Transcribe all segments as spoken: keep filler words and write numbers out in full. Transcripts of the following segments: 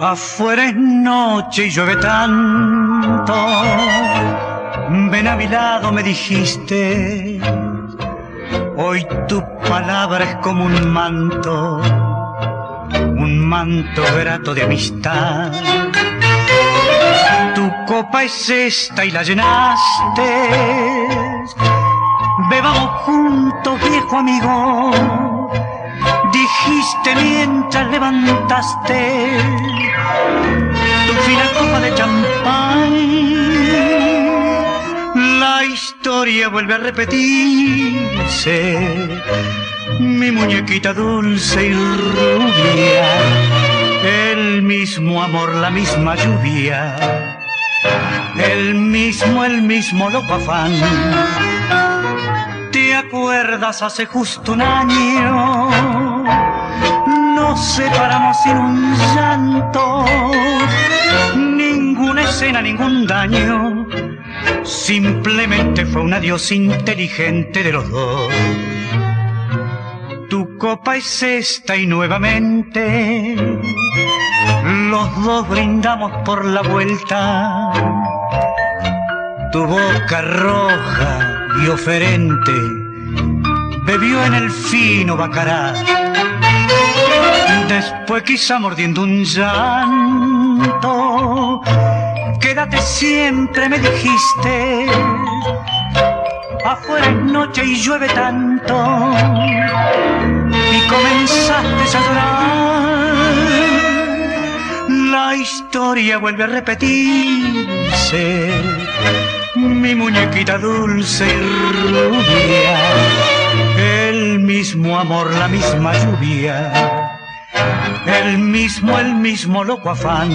Afuera es noche y llueve tanto, ven a mi lado me dijiste, hoy tu palabra es como un manto, un manto grato de amistad. Tu copa es esta y la llenaste, bebamos juntos viejo amigo, dijiste mientras levantaste tu fina copa de champán. La historia vuelve a repetirse, mi muñequita dulce y rubia, el mismo amor, la misma lluvia, el mismo, el mismo loco afán. ¿Te acuerdas hace justo un año? Nos separamos sin un llanto, ninguna escena, ningún daño, simplemente fue un adiós inteligente de los dos. Tu copa es esta y nuevamente los dos brindamos por la vuelta. Tu boca roja y oferente bebió en el fino bacará, después quizá mordiendo un llanto, quédate siempre me dijiste, afuera es noche y llueve tanto, y comenzaste a llorar. La historia vuelve a repetirse, mi muñequita dulce y rubia, el mismo amor, la misma lluvia, el mismo, el mismo loco afán.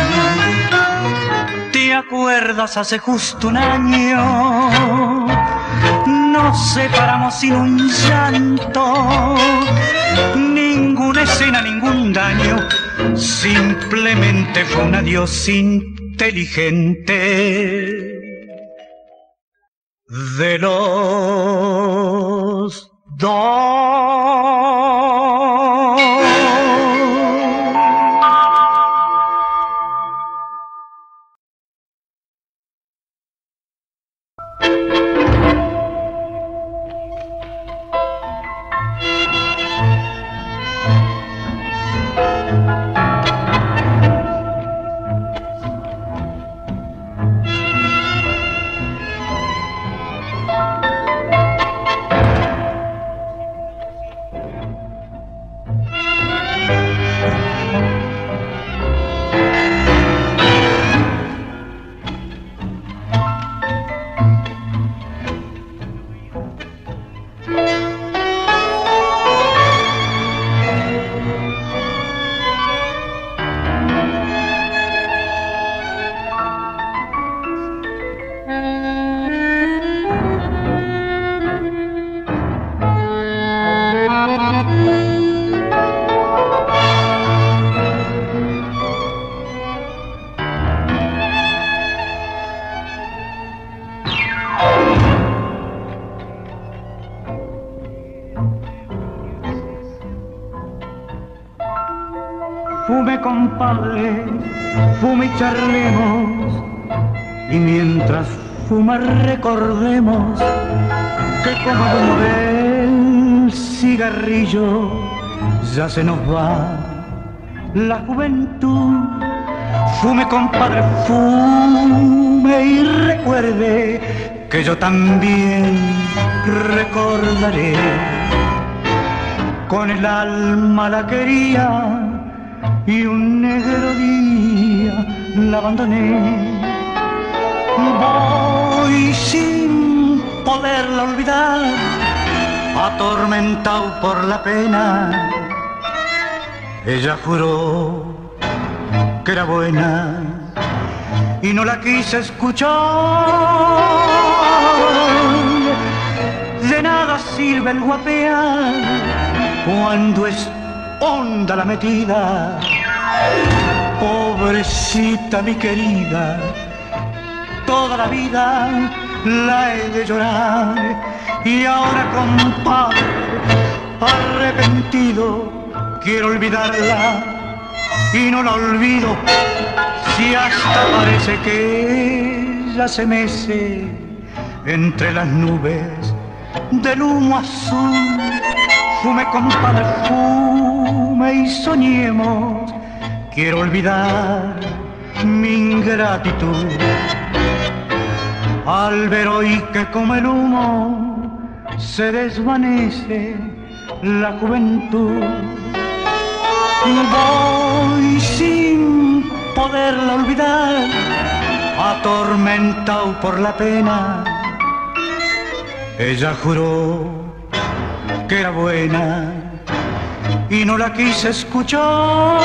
¿Te acuerdas hace justo un año? Nos separamos sin un llanto, ninguna escena, ningún daño, simplemente fue un adiós inteligente de los dos. Fume, compadre, fume y charlemos, y mientras fumar recordemos que como el humo del cigarrillo ya se nos va la juventud. Fume, compadre, fume y recuerde que yo también recordaré. Con el alma la quería y un negro día la abandoné. Voy sin poderla olvidar, atormentado por la pena. Ella juró que era buena y no la quise escuchar. De nada sirve el guapear cuando es honda la metida. Pobrecita mi querida, toda la vida la he de llorar. Y ahora, compadre, arrepentido, quiero olvidarla y no la olvido, si hasta parece que ella se mece entre las nubes del humo azul. Fume, compadre, fume y soñemos, quiero olvidar mi ingratitud. Al ver hoy que como el humo se desvanece la juventud, voy sin poderla olvidar, atormentado por la pena. Ella juró que era buena y no la quise escuchar.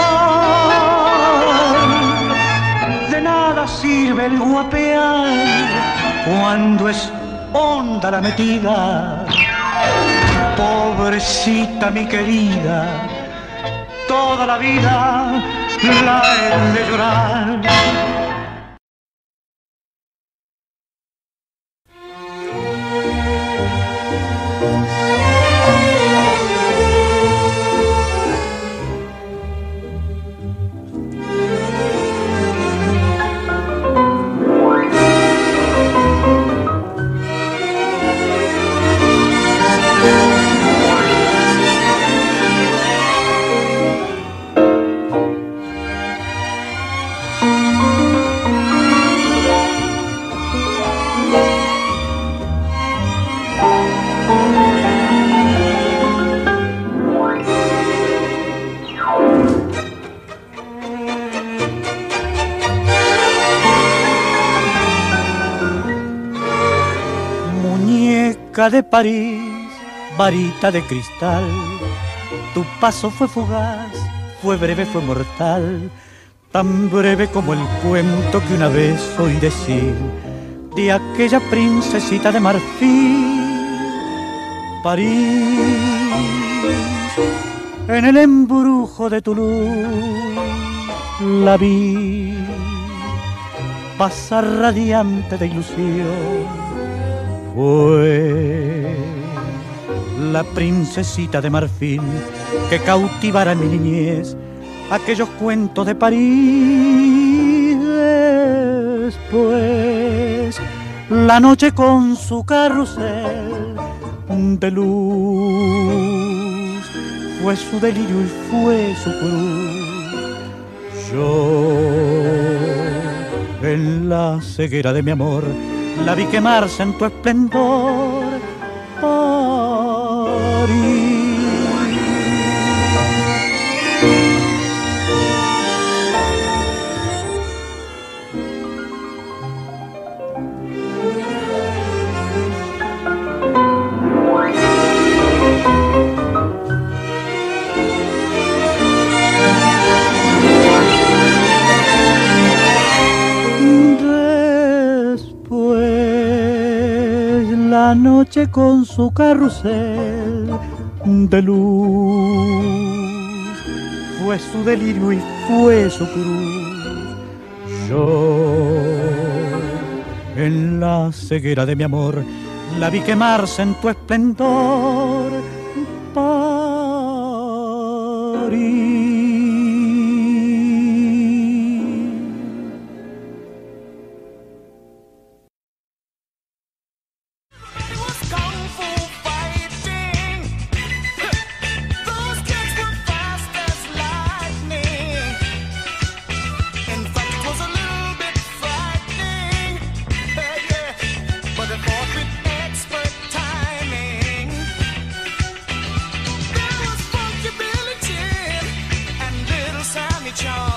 De nada sirve el guapear cuando es honda la metida. Pobrecita mi querida, toda la vida la he de llorar. De París, varita de cristal, tu paso fue fugaz, fue breve, fue mortal, tan breve como el cuento que una vez oí decir de aquella princesita de marfil. París, en el embrujo de tu luz la vi pasar radiante de ilusión. Fue la princesita de marfil que cautivara mi niñez, aquellos cuentos de París. Después, la noche con su carrusel de luz fue su delirio y fue su cruz. Yo, en la ceguera de mi amor, la vi quemarse en tu esplendor, París. La noche con su carrusel de luz fue su delirio y fue su cruz. Yo, en la ceguera de mi amor, la vi quemarse en tu esplendor, París. Charm.